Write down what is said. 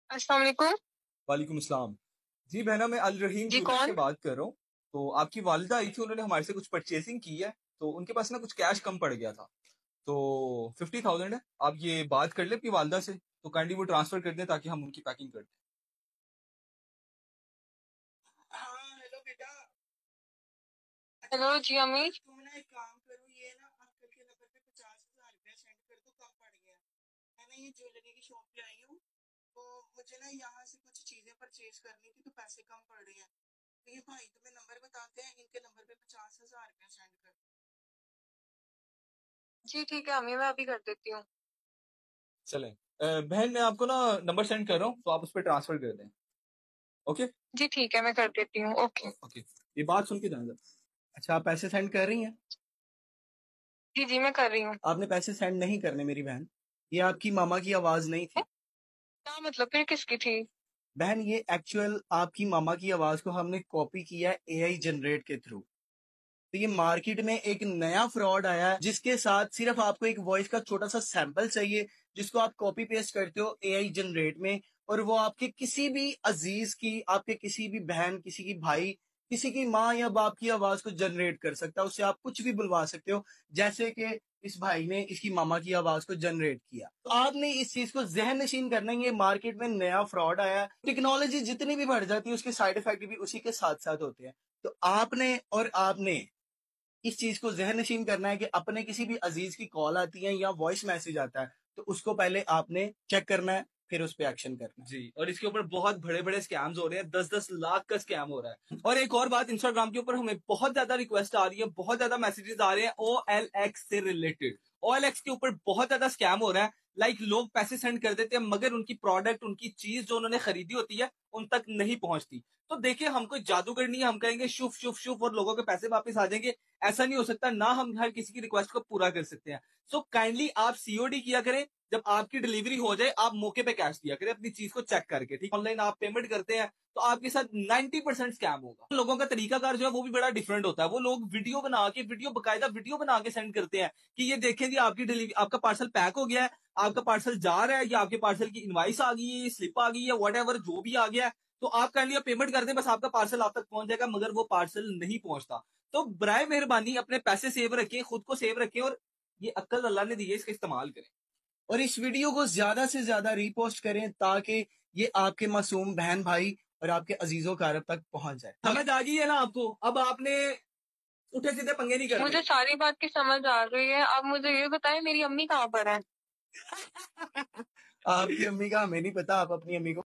अस्सलाम वालेकुम। वालेकुम अस्सलाम। जी बहना, मैं अल रहीम जी, ज्वेलर्स से कौन? बात कर रहा हूँ। तो आपकी वालिदा आई थी, उन्होंने हमारे से कुछ परचेसिंग की है, तो उनके पास ना कुछ कैश कम पड़ गया था। तो 50,000 है। आप ये बात कर ले अपनी वालिदा से, तो काइंडली वो ट्रांसफर कर दें ताकि हम उनकी पैकिंग कर दें। हाँ हेलो बेटा। अच्छा, हेलो जी अम्मी। तुम ना एक काम करो, ये ना अंकल के नंबर पे 50,000 रुपया सेंड कर दो, कम पड़ गया। मैं ना ये ज्वेलरी की शॉप पे आई हूँ, तो मुझे ना यहाँ से कुछ चीजें परचेज करनी थी, तो पैसे कम पड़ रहे हैं। तो ये भाई तुम्हें नंबर बताते हैं, इनके नंबर पे 50,000 रुपया सेंड कर दो। जी ठीक है अम्मी, मैं अभी कर देती हूँ। चलें। बहन, मैं आपको ना नंबर सेंड कर रहा हूँ, तो आप उस पर ट्रांसफर कर दें। ओके। जी ठीक है, मैं कर देती हूँ। ओके। ओके। ये बात सुन के जाना। अच्छा, आप पैसे सेंड कर रही हैं? जी जी, मैं कर रही हूँ। आपने पैसे सेंड नहीं करने मेरी बहन। ये आपकी मामा की आवाज नहीं थी। क्या मतलब, फिर किसकी थी? बहन, ये एक्चुअल आपकी मामा की आवाज को हमने कॉपी किया एआई जनरेट के थ्रू। तो ये मार्केट में एक नया फ्रॉड आया है, जिसके साथ सिर्फ आपको एक वॉइस का छोटा सा सैंपल चाहिए, जिसको आप कॉपी पेस्ट करते हो एआई जनरेट में, और वो आपके किसी भी अजीज की, आपके किसी भी बहन, किसी की भाई, किसी की माँ या बाप की आवाज को जनरेट कर सकता है। उससे आप कुछ भी बुलवा सकते हो, जैसे कि इस भाई ने इसकी मामा की आवाज को जनरेट किया। तो आपने इस चीज को जहन नशीन करना है। ये मार्केट में नया फ्रॉड आया है। टेक्नोलॉजी जितनी भी बढ़ जाती है, उसके साइड इफेक्ट भी उसी के साथ साथ होते हैं। तो आपने इस चीज को जहन नशीन करना है कि अपने किसी भी अजीज की कॉल आती है या वॉइस मैसेज आता है, तो उसको पहले आपने चेक करना है, फिर उस पर एक्शन करना है। जी, और इसके ऊपर बहुत बड़े बड़े स्कैम्स हो रहे हैं। 10-10 लाख का स्कैम हो रहा है। और एक और बात, इंस्टाग्राम के ऊपर हमें बहुत ज्यादा रिक्वेस्ट आ रही है, बहुत ज्यादा मैसेजेस आ रहे हैं OLX से रिलेटेड। OLX के ऊपर बहुत ज्यादा स्कैम हो रहा है। लोग पैसे सेंड कर देते हैं, मगर उनकी प्रोडक्ट, उनकी चीज जो उन्होंने खरीदी होती है, उन तक नहीं पहुंचती। तो देखिए, हमको जादूगर नहीं है, हम कहेंगे शुभ शुभ शुभ और लोगों के पैसे वापस आ जाएंगे। ऐसा नहीं हो सकता ना, हम हर किसी की रिक्वेस्ट को पूरा कर सकते हैं। सो काइंडली आप सीओडी किया करें। जब आपकी डिलीवरी हो जाए, आप मौके पे कैश दिया करें अपनी चीज को चेक करके। ठीक, ऑनलाइन आप पेमेंट करते हैं तो आपके साथ 90% स्कैम होगा। लोगों का तरीकाकार जो है वो भी बड़ा डिफरेंट होता है। वो लोग बाकायदा वीडियो बना के सेंड करते हैं कि ये देखें जी, आपकी डिलीवरी, आपका पार्सल पैक हो गया है, आपका पार्सल जा रहा है, या आपके पार्सल की इनवाइस आ गई है, स्लिप आ गई है, वट जो भी आ गया है, तो आप काइंडली पेमेंट कर दें, बस आपका पार्सल आप तक पहुंच जाएगा। मगर वो पार्सल नहीं पहुंचता। तो बराए मेहरबानी अपने पैसे सेव रखें, खुद को सेव रखें, और ये अक्ल अल्लाह ने दी है, इसका इस्तेमाल करें। और इस वीडियो को ज्यादा से ज्यादा रीपोस्ट करें, ताकि ये आपके मासूम बहन भाई और आपके अजीजों कारब तक पहुंच जाए। समझ आ गई है ना आपको? अब आपने उठे सीधे पंगे नहीं करने। मुझे सारी बात की समझ आ रही है। अब मुझे ये बताएं, मेरी अम्मी कहाँ पर है? आपकी अम्मी का हमें नहीं पता, आप अपनी अम्मी को